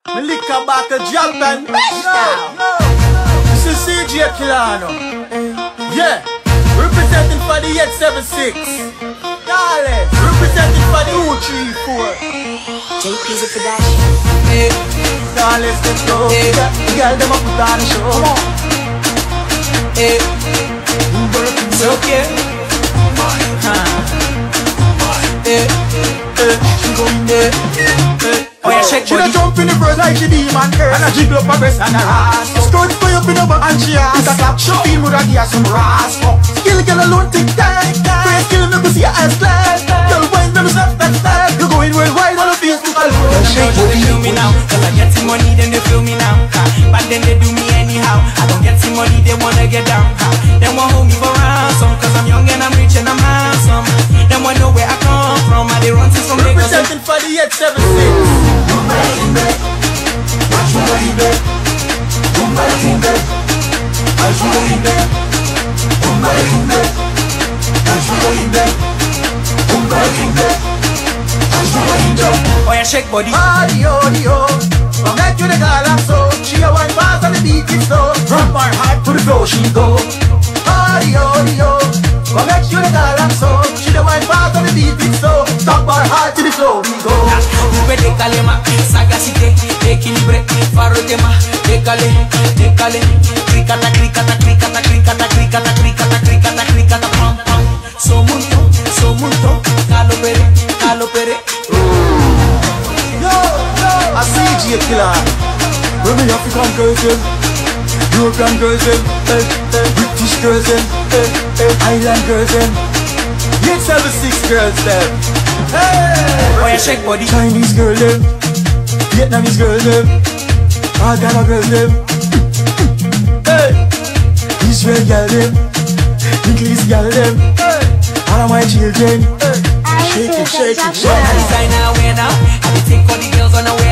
Me lick a back a jump and this is CJ Kilano. Yeah, representing for the 876. Darling, representing for the 234. JP's a production. Hey, darling, let's go. The girl them a put on the show. Come on. Hey, it's okay. She go in there. Oh yeah, shake She da jump in the verse like she demon curse, and I jiggle up her breast and her ass. Skirt way up in her back and she ass. It's a clap, she feel with her gear some rasp. Skill girl alone tick tack. Praise skill me pussy ass glad. Girl wine them snap that style. You going worldwide on the Facebook alone. Shake they feel me now, cause I get some money then they feel me now. But then they do me anyhow. I don't get some money, they wanna get down. They want hold me for ransom, cause I'm young and I'm rich and I'm handsome. They want know where I come from, I they run to some niggas. Representing for the 876. Oh yeah, shake body. Audio, from that to the galaxo. She a wine fast on the beat is slow. From her heart to the floor she go. Audio, from that to the galaxo. She the wine fast on the beat is slow. Top her heart to the floor we go. De calema, sagacité, équilibré, faro tema, décalé, cricata, cricata, cricata, cricata, cricata, cricata, cricata, cricata, pam, pam. So mucho, calo pere. Yo, I see CJ Kilano. Where me African girls them, European girls them, British girls them, Island girls them, 876 girls them. Hey, oh yeah, shake body. Chinese girl them, Vietnamese girl them, all Ghana girls them. Hey, Israel girl them, English girl them. All of my children. Shake it. Designer wear now, I take all the girls on the